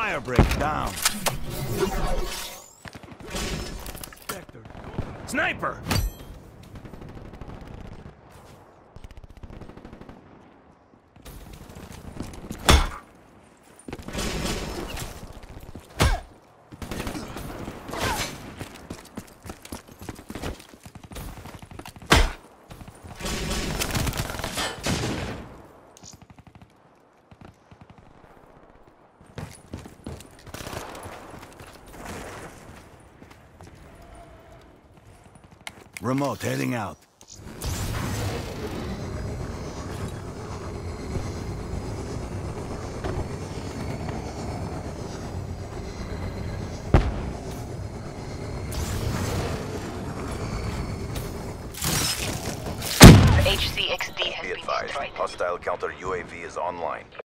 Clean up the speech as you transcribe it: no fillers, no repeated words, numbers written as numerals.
Fire break down. Sniper! Remote heading out. HCXD has been destroyed. Hostile counter UAV is online.